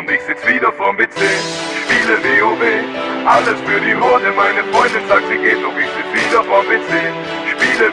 Und ich sitz wieder vorm PC, spiele WoW, alles für die Horde. Meine Freundin sagt, sie geht, doch ich sitz wieder vorm PC, spiele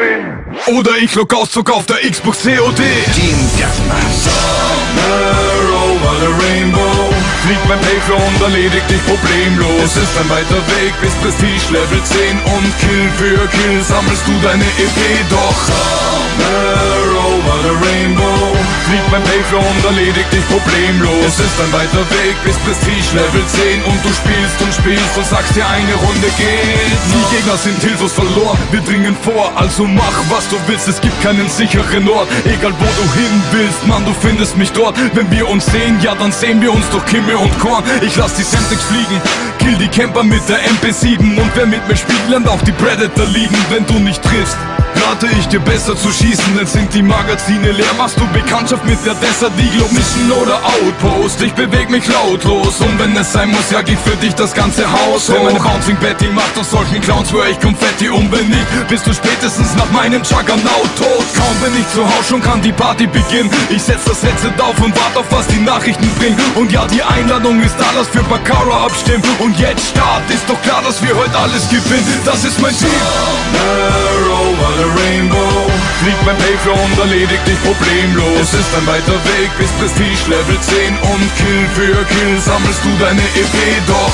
WoW. Oder ich log aus, zock auf der Xbox COD. Team Deathmatch. Somewhere over the rainbow fliegt mein Paper und erledigt dich problemlos. Es ist ein weiter Weg bis Prestige Level 10 und Kill für Kill sammelst du deine EP. Doch somewhere over the rainbow fliegt mein Paper und erledigt dich problemlos. Es ist ein weiter Weg bis Prestige Level 10 und du spielst und sagst dir, eine Runde geht noch. Die Gegner sind hilflos verloren, wir dringen vor, also mach was du willst, es gibt keinen sicheren Ort. Egal wo du hin willst, Mann, du findest mich dort. Wenn wir uns sehen, ja dann sehen wir uns durch Kimme und Korn. Ich lass die Semtex fliegen, kill die Camper mit der MP7. Und wer mit mir spielt, lernt auch die Predator lieben. Wenn du nicht triffst, rate ich dir besser zu schießen, denn sind die Magazine leer. Machst du Bekanntschaft mit der Desert Eagle Mission oder Outpost? Ich beweg mich lautlos und wenn es sein muss, jag ich für dich das ganze Haus. Wenn meine Bouncing Betty macht aus solchen Clowns, schwör ich Konfetti. Und wenn nicht, bist du spätestens nach meinem Juggernaut tot. Kaum bin ich zu Hause, schon kann die Party beginnen. Ich setz das Headset auf und warte auf, was die Nachrichten bringen. Und ja, die Einladung ist da, lass für Baccarat abstimmen. Und jetzt Start, ist doch klar, dass wir heute alles gewinnen. Das ist mein Team. Somewhere over the rainbow fliegt mein Paper und erledigt dich problemlos. Es ist ein weiter Weg bis Prestige Level 10 und Kill für Kill sammelst du deine EP. Doch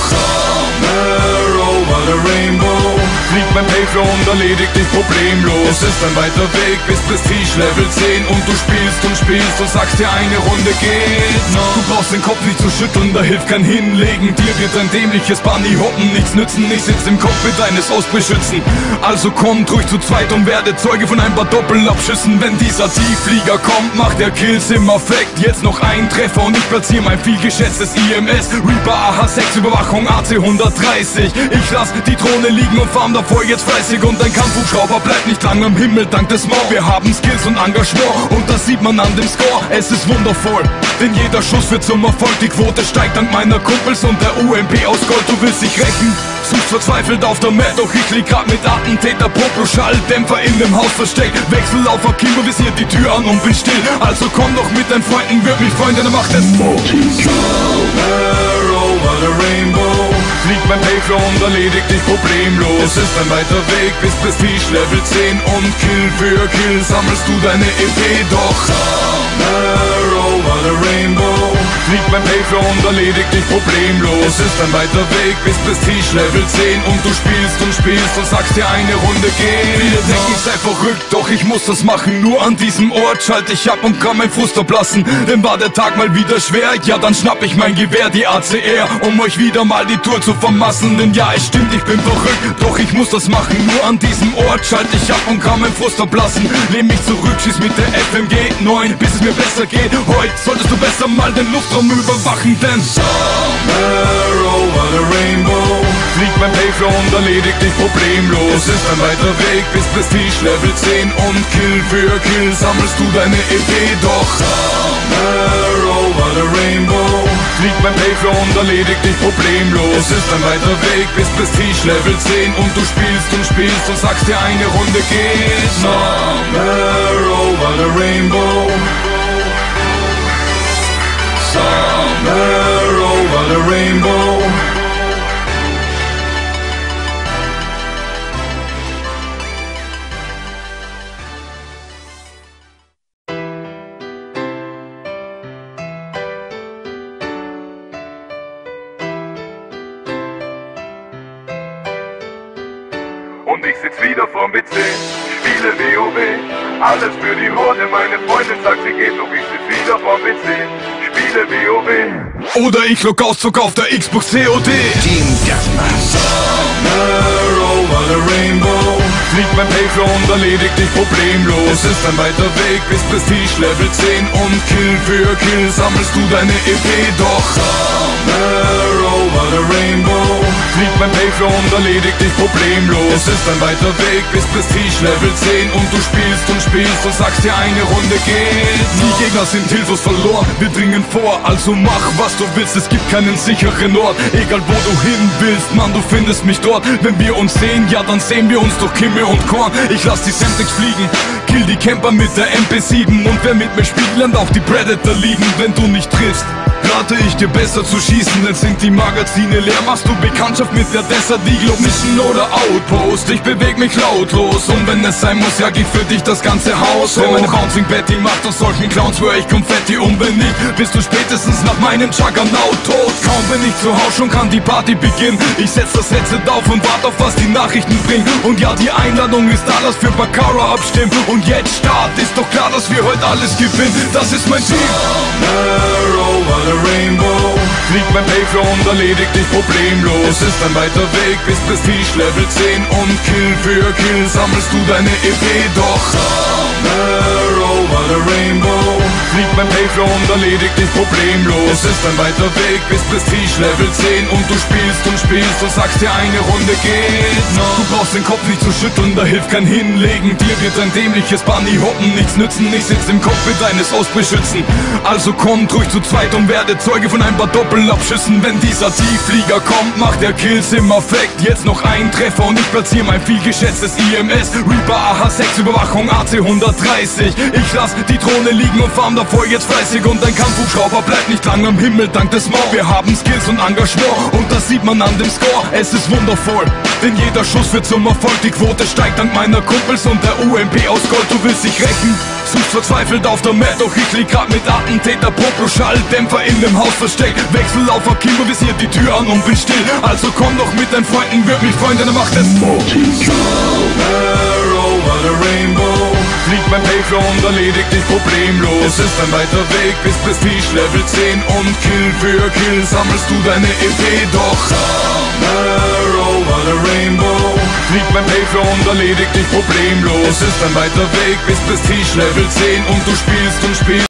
somewhere over the rainbow fliegt mein Paper und erledigt dich problemlos. Es ist ein weiter Weg bis Prestige Level 10 und du spielst und sagst dir, eine Runde geht noch. Du brauchst den Kopf nicht zu schütteln, da hilft kein Hinlegen. Dir wird ein dämliches Bunny-Hoppen nichts nützen. Ich sitz im Cockpit eines Ostbeschützen, also kommt ruhig zu zweit und werde Zeuge von ein paar Doppelabschüssen. Wenn dieser Tiefflieger kommt, macht der Kills im Affekt. Jetzt noch ein Treffer und ich platziere mein vielgeschätztes IMS. Reaper AH6, Überwachung AC 130. Ich lass die Drohne liegen und farm davor jetzt fleißig. Und ein Kampfhubschrauber bleibt nicht lang am Himmel dank des Maul. Wir haben Skills und Engagement und das sieht man an dem Score. Es ist wundervoll, denn jeder Schuss wird zum Erfolg. Die Quote steigt dank meiner Kumpels und der UMP aus Gold. Du willst dich rächen, suchst verzweifelt auf der Map. Doch ich lieg grad mit Attentäter, Propro-Schalldämpfer in dem Haus versteckt. Wechsel auf Akimo, visier die Tür an und bin still. Also komm doch mit deinen Freunden, würd mich freuen, denn er macht es. Somewhere over the rainbow fliegt mein Paper und erledigt dich problemlos. Es ist ein weiter Weg bis Prestige Level 10 und Kill für Kill sammelst du deine EP. Doch somewhere over the rainbow fliegt mein Paper und erledigt dich problemlos. Es ist ein weiter Weg bis Prestige Level 10 und du spielst und sagst dir, eine Runde geht. Viele denken, ich sei verrückt, doch ich muss das machen. Nur an diesem Ort schalte ich ab und kann mein Frust ablassen. Denn war der Tag mal wieder schwer, ja dann schnapp ich mein Gewehr, die ACR, um euch wieder mal die Tour zu vermassen. Denn ja, es stimmt, ich bin verrückt, doch ich muss das machen. Nur an diesem Ort schalte ich ab und kann mein Frust ablassen. Lehn mich zurück, schieß mit der FMG 9, bis es mir besser geht. Heute solltest du besser mal den Luftraum überwachen, denn somewhere over the rainbow fliegt mein Paper und erledigt dich problemlos. Es ist ein weiter Weg bis Prestige Level 10 und Kill für Kill sammelst du deine EP. Doch somewhere over the rainbow fliegt mein Paper und erledigt dich problemlos. Es ist ein weiter Weg bis Prestige Level 10 und du spielst und sagst dir, eine Runde geht noch. Somewhere over the rainbow, somewhere over the rainbow. Und ich sitz wieder vorm PC, spiele WoW, alles für die Horde. Meine Freundin sagt, sie geht, doch ich sitz wieder vorm PC, spiele WoW. Oder ich log aus, zock auf der Xbox COD. Team Deathmatch. Somewhere over the rainbow fliegt mein Paper und erledigt dich problemlos. Es ist ein weiter Weg bis Prestige Level 10 und Kill für Kill sammelst du deine EP. Doch somewhere over the rainbow fliegt mein Paper und erledigt dich problemlos. Es ist ein weiter Weg bis Prestige Level 10 und du spielst und sagst dir, eine Runde geht noch. Die Gegner sind hilflos verloren, wir dringen vor, also mach was du willst, es gibt keinen sicheren Ort. Egal wo du hin willst, Mann, du findest mich dort. Wenn wir uns sehen, ja dann sehen wir uns durch Kimme und Korn. Ich lass die Semtex fliegen, kill die Camper mit der MP7. Und wer mit mir spielt, lernt auch die Predator lieben. Wenn du nicht triffst, rate ich dir besser zu schießen, denn sind die Magazine leer. Machst du Bekanntschaft mit der Desert Eagle, Mission oder Outpost? Ich beweg mich lautlos und wenn es sein muss, jag ich für dich das ganze Haus. Wenn meine Bouncing Betty macht aus solchen Clowns, schwör ich Konfetti, und wenn nicht, bist du spätestens nach meinem Juggernaut tot. Kaum bin ich zu Hause, schon kann die Party beginnen. Ich setz das Headset auf und warte auf, was die Nachrichten bringen. Und ja, die Einladung ist da, lass für Baccarat abstimmen. Und jetzt Start, ist doch klar, dass wir heute alles gewinnen. Das ist mein Ziel. Somewhere over the rainbow Fliegt mein Payflow und erledigt dich problemlos. Es ist ein weiter Weg bis Prestige Level 10 und Kill für Kill sammelst du deine EP. Doch Somewhere over the rainbow fliegt mein Payflow und erledigt dich problemlos. Es ist ein weiter Weg bis Prestige Level 10 und du spielst und spielst und sagst dir, eine Runde geht noch. Du brauchst den Kopf nicht zu schütteln, da hilft kein Hinlegen. Dir wird ein dämliches Bunny hoppen nichts nützen. Ich sitz im Cockpit eines Ausbeschützen. Also kommt ruhig zu zweit und werde Zeuge von ein paar Doppelabschüssen. Wenn dieser Tiefflieger kommt, macht der Kills im Affekt. Jetzt noch ein Treffer und ich platziere mein vielgeschätztes IMS. Reaper AH6 Überwachung AC 130. Ich lass die Drohne liegen und farm davor jetzt fleißig. Und ein Kampfhubschrauber bleibt nicht lang am Himmel dank des Maul. Wir haben Skills und Engagement und das sieht man an dem Score. Es ist wundervoll, denn jeder Schuss wird zum Erfolg. Die Quote steigt dank meiner Kumpels und der UMP aus Gold. Du willst dich rächen, suchst verzweifelt auf der Map. Doch ich lieg grad mit Attentäter Propro-Schalldämpfer in dem Haus versteckt. Wechsel auf Akimo, visiert die Tür an und bin still. Also komm doch mit deinen Freunden, würd mich freuen, denn er macht es. Somewhere over the rainbow Fliegt mein Payflow und erledigt dich problemlos. Es ist ein weiter Weg bis Prestige Level 10 und Kill für Kill sammelst du deine EP. Doch Somewhere over the rainbow fliegt mein Payflow und erledigt dich problemlos. Es ist ein weiter Weg bis Prestige Level 10 und du spielst und spielst.